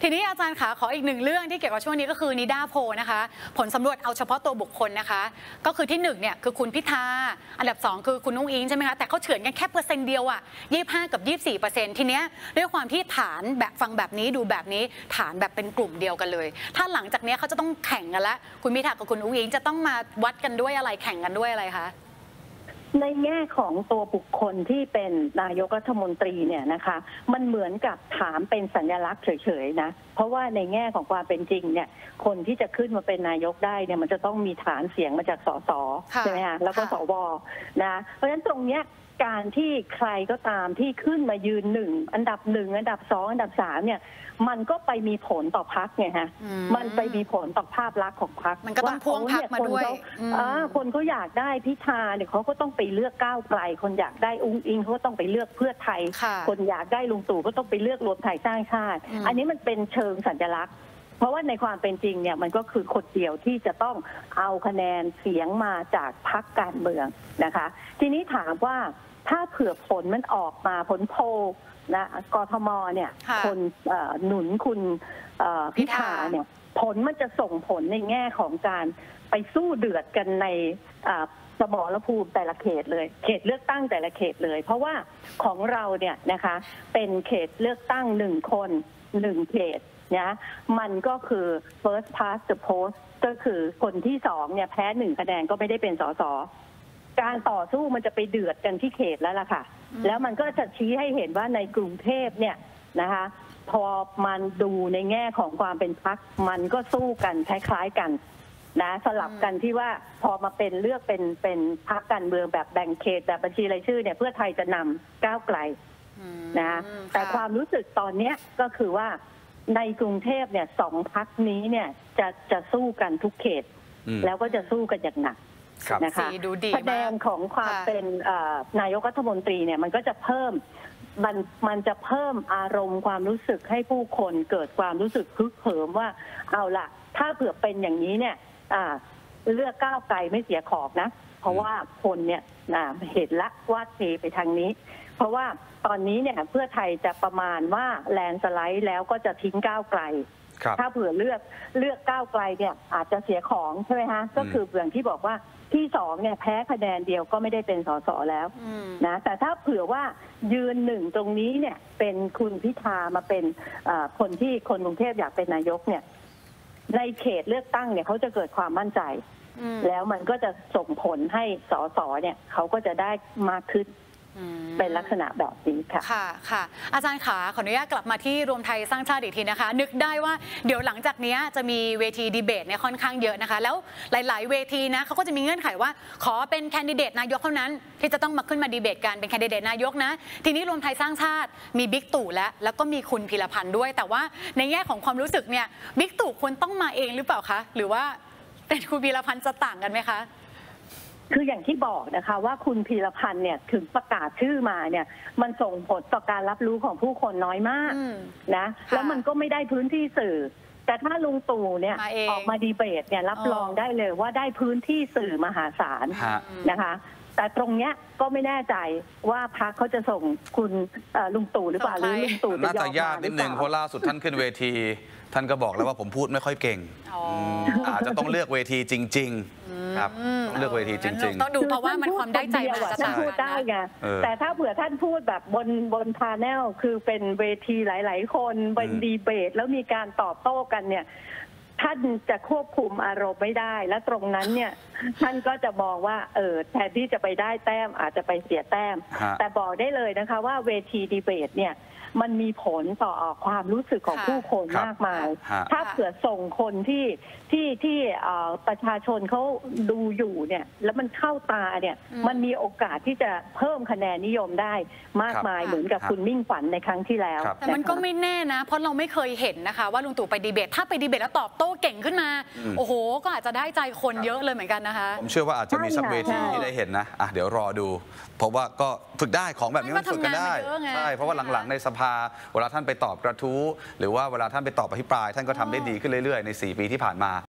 ทีนี้อาจารย์คะขออีกหนึ่งเรื่องที่เกี่ยวกับช่วงนี้ก็คือนิด้าโพนะคะผลสำรวจเอาเฉพาะตัวบุคคลนะคะก็คือที่1เนี่ยคือคุณพิธาอันดับ2คือคุณนุ้งอิงใช่ไหมคะแต่เขาเฉือนกันแค่%เดียวอ่ะ25 กับ 24%ทีเนี้ยด้วยความที่ฐานแบบฟังแบบนี้ดูแบบนี้ฐานแบบเป็นกลุ่มเดียวกันเลยถ้าหลังจากนี้เขาจะต้องแข่งกันละคุณพิธากับคุณนุ้งอิงจะต้องมาวัดกันด้วยอะไรแข่งกันด้วยอะไรคะในแง่ของตัวบุคคลที่เป็นนายกรัฐมนตรีเนี่ยนะคะมันเหมือนกับถามเป็นสัญลักษณ์เฉยๆนะเพราะว่าในแง่ของความเป็นจริงเนี่ยคนที่จะขึ้นมาเป็นนายกได้เนี่ยมันจะต้องมีฐานเสียงมาจากสสใช่ไหมคะแล้วก็สวนะเพราะฉะนั้นตรงเนี้ยการที่ใครก็ตามที่ขึ้นมายืนอันดับ1อันดับ2อันดับ3เนี่ยมันก็ไปมีผลต่อพรรคไงฮะมันไปมีผลต่อภาพลักษณ์ของพรรคมันก็ต้องพ่วงพรรคมาด้วยคนเขาอยากได้พิธาเนี่ยเขาก็ต้องไปเลือกก้าวไกลคนอยากได้อุ้งอิงเขาก็ต้องไปเลือกเพื่อไทยคนอยากได้ลุงตู่ก็ต้องไปเลือกรวมไทยสร้างชาติอันนี้มันเป็นเชิงสัญลักษณ์เพราะว่าในความเป็นจริงเนี่ยมันก็คือคนเดียวที่จะต้องเอาคะแนนเสียงมาจากพรรคการเมืองนะคะทีนี้ถามว่าถ้าเผื่อผลมันออกมาผลโพลนะกทมเนี่ยคนหนุนคุณพิธาเนี่ยผลมันจะส่งผลในแง่ของการไปสู้เดือดกันในสมรภูมิแต่ละเขตเลยเขตเลือกตั้งแต่ละเขตเลยเพราะว่าของเราเนี่ยนะคะเป็นเขตเลือกตั้ง1 คน 1 เขตนะมันก็คือ first past the post ก็คือคนที่2เนี่ยแพ้1 คะแนนก็ไม่ได้เป็นสสการต่อสู้มันจะไปเดือดกันที่เขตแล้วล่ะค่ะแล้วมันก็จะชี้ให้เห็นว่าในกรุงเทพเนี่ยนะคะพอมันดูในแง่ของความเป็นพรรคมันก็สู้กันคล้ายๆกันนะสลับกันที่ว่าพอมาเป็นเลือกเป็นพรรคการเมืองแบบแบ่งเขตแบบบัญชีรายชื่อเนี่ยเพื่อไทยจะนำก้าวไกลนะแต่ความรู้สึกตอนนี้ก็คือว่าในกรุงเทพเนี่ย2 พรรคนี้เนี่ยจะสู้กันทุกเขตแล้วก็จะสู้กันอย่างหนักนะคะแสดงของความเป็นนายกรัฐมนตรีเนี่ยมันก็จะเพิ่มมันจะเพิ่มอารมณ์ความรู้สึกให้ผู้คนเกิดความรู้สึกฮึกเหิมว่าเอาล่ะถ้าเผื่อเป็นอย่างนี้เนี่ยเลือกก้าวไกลไม่เสียขอบนะเพราะว่าคนเนี่ยเห็นละว่าเทไปทางนี้เพราะว่าตอนนี้เนี่ยเพื่อไทยจะประมาณว่าแลนสไลด์แล้วก็จะทิ้งก้าวไกลถ้าเผื่อเลือกก้าวไกลเนี่ยอาจจะเสียของใช่ไหมฮะก็คืออย่างที่บอกว่าที่2เนี่ยแพ้คะแนนเดียวก็ไม่ได้เป็นสสแล้วนะแต่ถ้าเผื่อว่ายืน1ตรงนี้เนี่ยเป็นคุณพิธามาเป็นคนที่คนกรุงเทพอยากเป็นนายกเนี่ยในเขตเลือกตั้งเนี่ยเขาจะเกิดความมั่นใจแล้วมันก็จะส่งผลให้สสเนี่ยเขาก็จะได้มากขึ้นเป็นลักษณะแบบนี้ค่ะค่ะอาจารย์ขาขออนุญาตกลับมาที่รวมไทยสร้างชาติอีกทีนะคะนึกได้ว่าเดี๋ยวหลังจากนี้จะมีเวทีดีเบตเนี่ยค่อนข้างเยอะนะคะแล้วหลายๆเวทีนะเขาก็จะมีเงื่อนไขว่าขอเป็นแคนดิเดตนายกเท่านั้นที่จะต้องมาขึ้นมาดีเบตกันเป็นแคนดิเดตนายกนะทีนี้รวมไทยสร้างชาติมีบิ๊กตู่แล้วก็มีคุณพีรพันธ์ด้วยแต่ว่าในแง่ของความรู้สึกเนี่ยบิ๊กตู่ควรต้องมาเองหรือเปล่าคะหรือว่าเป็นคุณพีรพันธ์จะต่างกันไหมคะคืออย่างที่บอกนะคะว่าคุณพีรพันธ์เนี่ยถึงประกาศชื่อมาเนี่ยมันส่งผลต่อการรับรู้ของผู้คนน้อยมากนะแล้วมันก็ไม่ได้พื้นที่สื่อแต่ถ้าลุงตู่เนี่ยออกมาดีเบตเนี่ยรับรองได้เลยว่าได้พื้นที่สื่อมหาศาลนะคะแต่ตรงเนี้ยก็ไม่แน่ใจว่าพรรคเขาจะส่งคุณลุงตู่หรือเปล่าหรือลุงตู่น่าจะยากนิดนึงเพราะล่าสุดท่านขึ้นเวทีท่านก็บอกแล้วว่าผมพูดไม่ค่อยเก่งอาจจะต้องเลือกเวทีจริงๆครับต้องเลือกเวทีจริงๆต้องดูเพราะว่ามันความได้ใจมาจะท่านพูดได้ไงแต่ถ้าเผื่อท่านพูดแบบบนพาแนลคือเป็นเวทีหลายๆคนเป็นดีเบตแล้วมีการตอบโต้กันเนี่ยท่านจะควบคุมอารมณ์ไม่ได้และตรงนั้นเนี่ยท่านก็จะมองว่าแทนที่จะไปได้แต้มอาจจะไปเสียแต้มแต่บอกได้เลยนะคะว่าเวทีดีเบตเนี่ยมันมีผลต่อความรู้สึกของผู้คนมากมายถ้าเผื่อส่งคนที่ประชาชนเขาดูอยู่เนี่ยแล้วมันเข้าตาเนี่ยมันมีโอกาสที่จะเพิ่มคะแนนนิยมได้มากมายเหมือนกับคุณมิ่งขวัญในครั้งที่แล้วแต่มันก็ไม่แน่นะเพราะเราไม่เคยเห็นนะคะว่าลุงตู่ไปดีเบตถ้าไปดีเบตแล้วตอบโต้เก่งขึ้นมาโอ้โหก็อาจจะได้ใจคนเยอะเลยเหมือนกันนะคะผมเชื่อว่าอาจจะมีสักเวทีที่ได้เห็นนะเดี๋ยวรอดูเพราะว่าก็ฝึกได้ของแบบนี้มันฝึกกันได้ใช่เพราะว่าหลังๆในสภาเวลาท่านไปตอบกระทู้หรือว่าเวลาท่านไปตอบอภิปรายท่านก็ทำได้ดีขึ้นเรื่อยๆใน4 ปีที่ผ่านมา